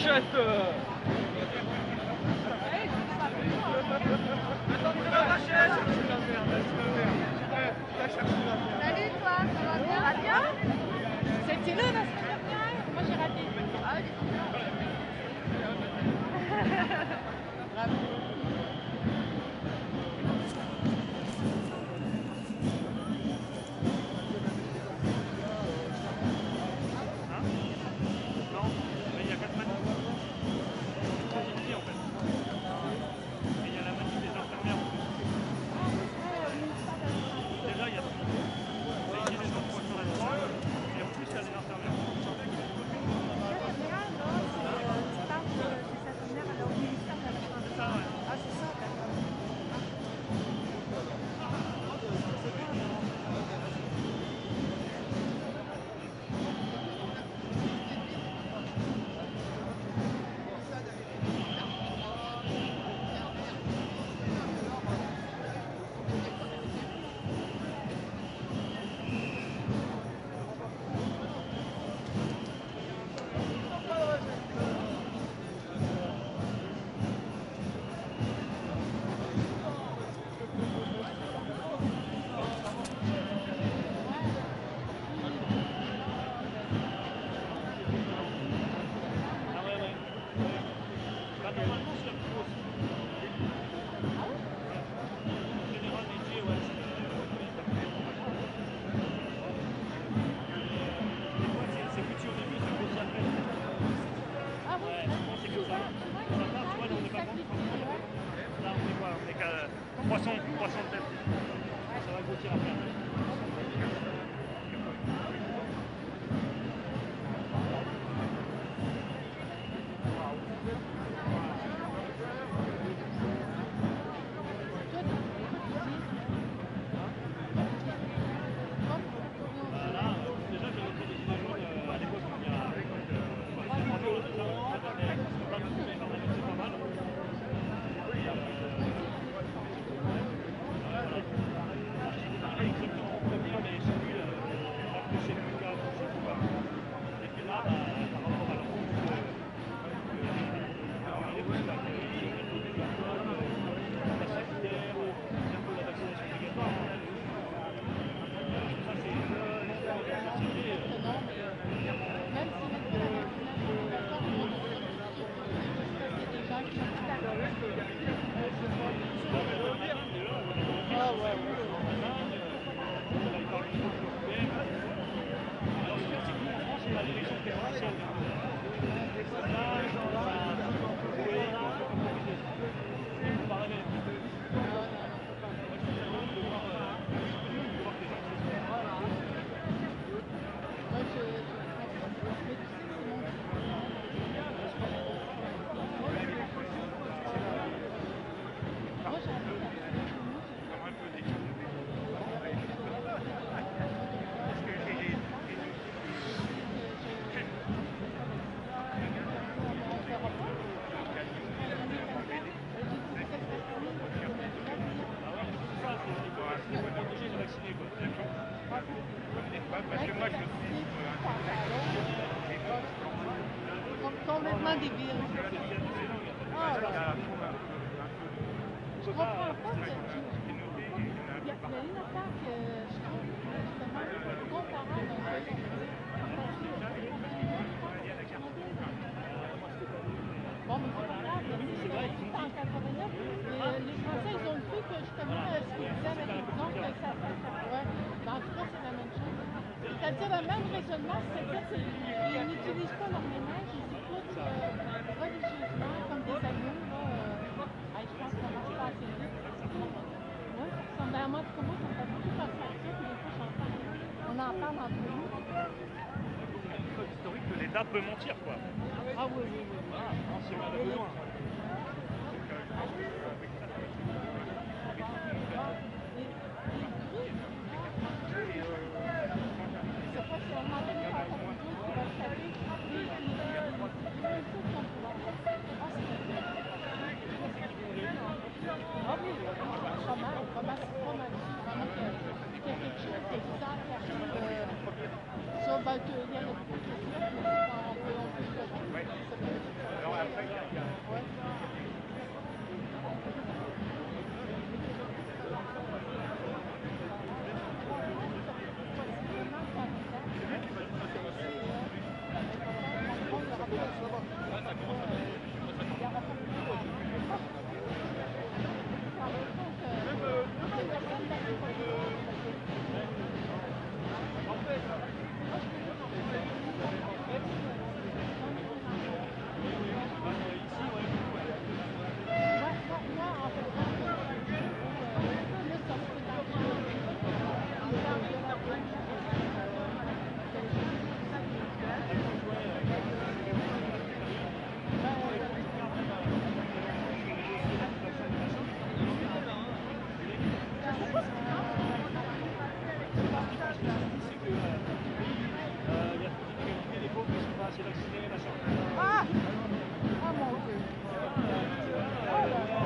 cachette. Salut toi, ça va bien? Ça va bien? C'était là la semaine dernière. Moi j'ai raté. Ah, bravo. Complètement débile. Oh là. Je comprends pas que il y a une affaire que je trouve justement comparable à ça. Bon, mais c'est pas grave, c'est vrai que en 89, les Français, ils ont le fait que justement, ce qu'ils disaient avec les autres, que ça ouais. Ben, en tout cas, c'est la même chose. C'est-à-dire le même raisonnement, c'est-à-dire qu'ils n'utilisent pas leur ménage, ils écoutent religieusement comme des agneaux. Là, je pense que ça marche pas assez vite. Oui, ça ressemble à moi, en tout cas, moi, ça me fait beaucoup penser à ça, puis des fois, on en parle entre nous. Historique que l'État peut mentir, quoi. Ah oui, oui, oui. Ah, non, c'est mal de loin. Ça, ben, il y a le Ah! Ah mon Dieu! Oh là là!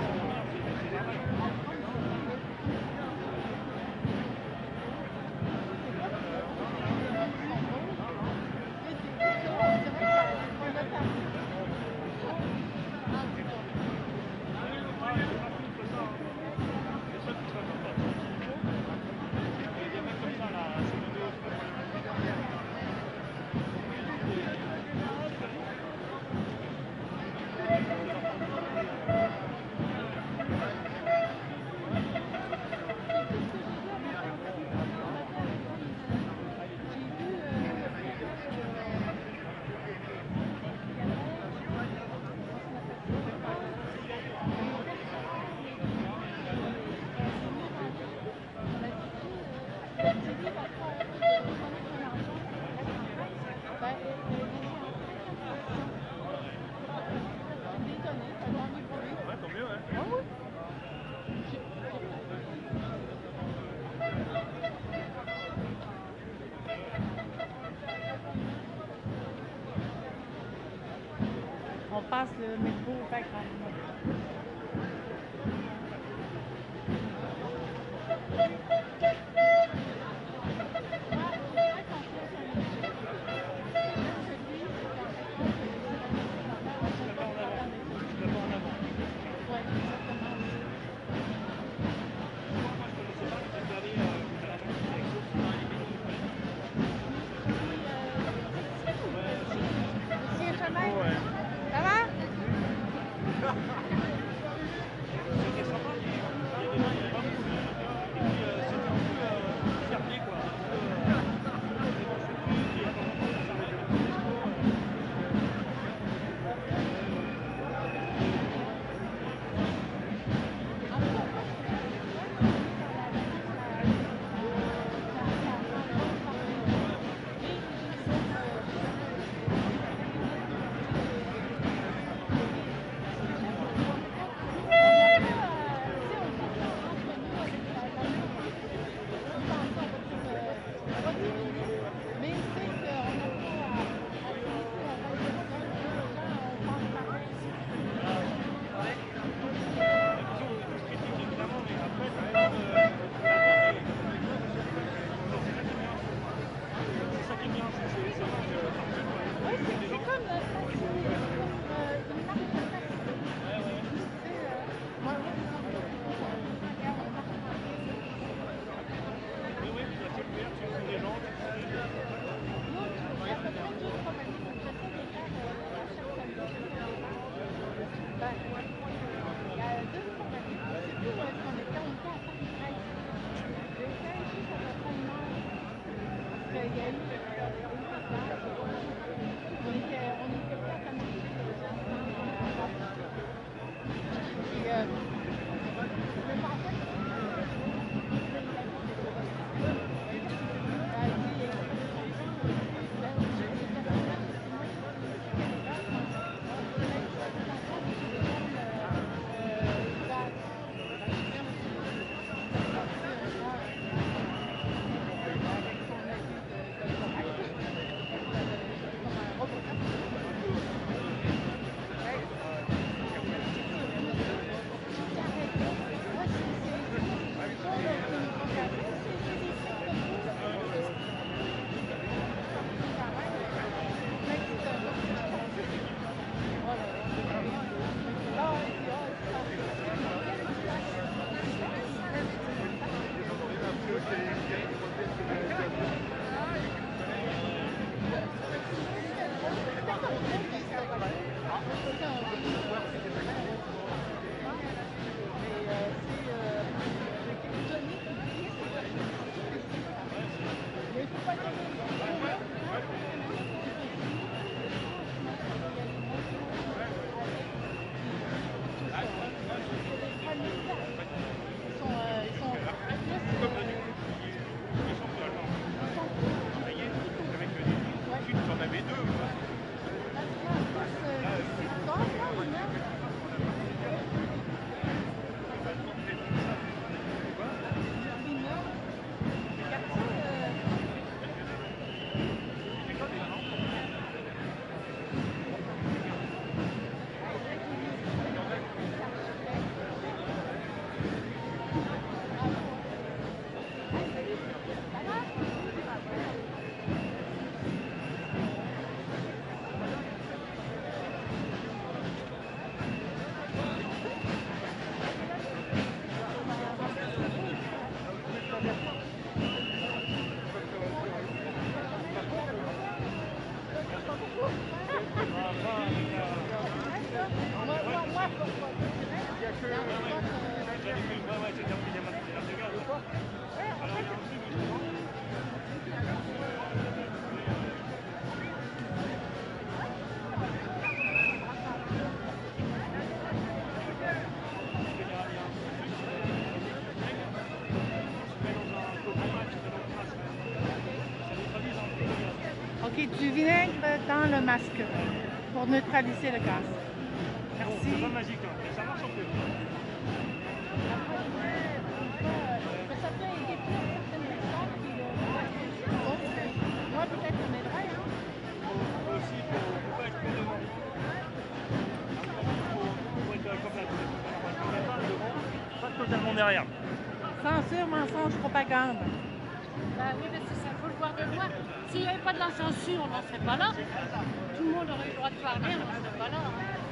Ouais, tant mieux, ouais. On passe le métro fait grandement. Ça va? C'était sympa, il y avait pas beaucoup de monde. Et puis c'était un peu fermé quoi. dans le masque pour neutraliser le gaz. Bon, c'est Merci. pas magique, hein, mais ça marche un peu. Mais ça peut aider pour certaines personnes qui d'autres, moi peut-être ça m'aiderait. Hein. Aussi, faut pas être devant. Faut être comme la devant, pas totalement derrière. Censure, mensonge, propagande. Bah oui, mais c'est ça, il faut le voir de loin. S'il n'y avait pas de la censure, on n'en serait pas là. Tout le monde aurait eu le droit de parler, on n'en serait pas là.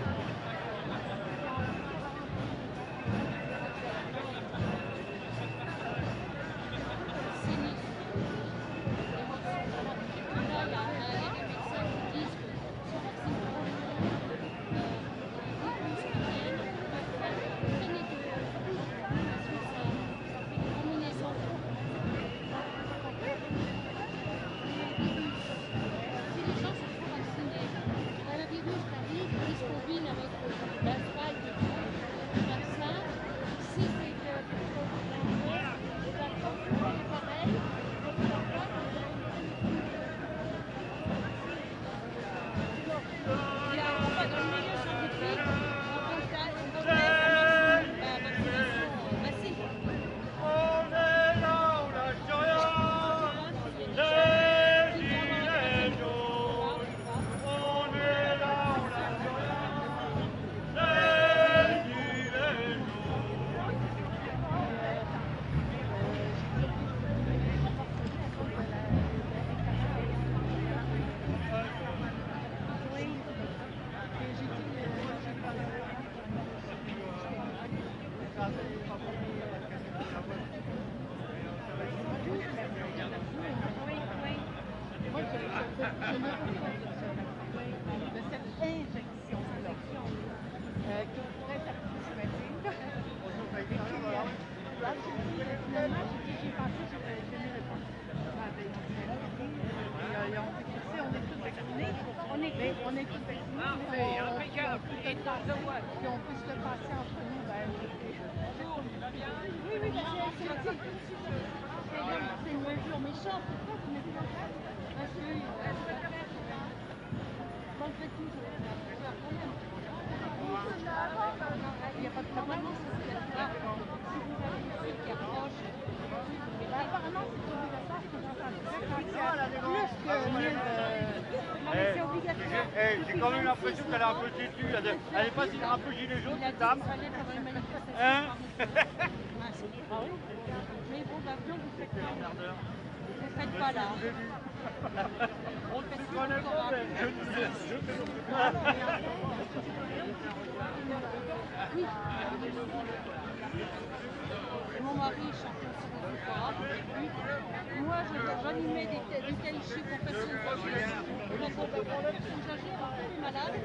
De cette injection-là, qui pourrait être approximative. Et puis, finalement, j'ai pensé, j'ai donné réponse. Ils ont dit, tu sais, on est tous vaccinés. On est tous vaccinés. Puis on peut se le passer entre nous. Oui, oui, c'est une mesure méchante. Pourquoi vous mettez en place? Parce que malgré tout, il n'y a pas de problème. Apparemment, c'est obligatoire que plus que 1000. C'est obligatoire. J'ai quand même l'impression qu'elle est un peu têtue. Elle est pas un peu gilet jaune, cette dame. Hein? Ah oui? Mais bon, maintenant, vous faites quoi? Vous faites pas là. On ne connaît pas, mais je Oui. Mon mari est champion sur le Moi, j'animais des caïchis professionnels. Donc, j'agis pour les malades.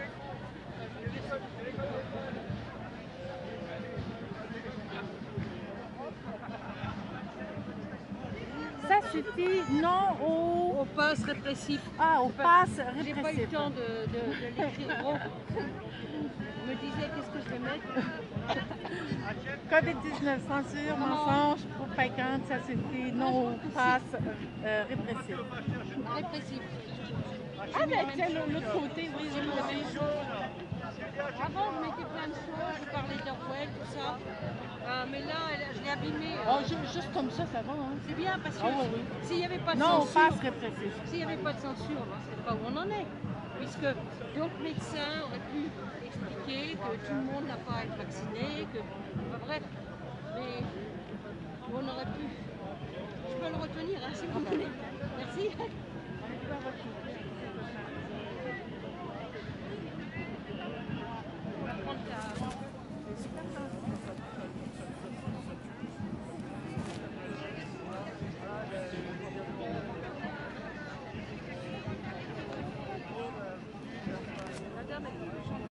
Ça suffit, non au pass répressif. Ah, au pass J'ai pas eu le répressif. temps de l'écrire. Bon. Je me disais, qu'est-ce que je vais mettre? COVID-19, censure, mensonge, propagande, ça suffit, non au pass répressif. Répressif. Ah, ben tiens, l'autre côté, oui, je me Avant, je mettais plein de choses, je parlais d'Orwell, tout ça. Mais là, je l'ai abîmé. Oh, juste comme ça va. Hein. C'est bien parce que Ah, oui, oui. s'il n'y avait pas de Non au censure, pass répressif. s'il n'y avait pas de censure, on ne sait pas où on en est. Puisque d'autres médecins auraient pu expliquer que tout le monde n'a pas à être vacciné, que. Enfin, bref. Mais on aurait pu. Je peux le retenir, hein, si vous voulez. Merci.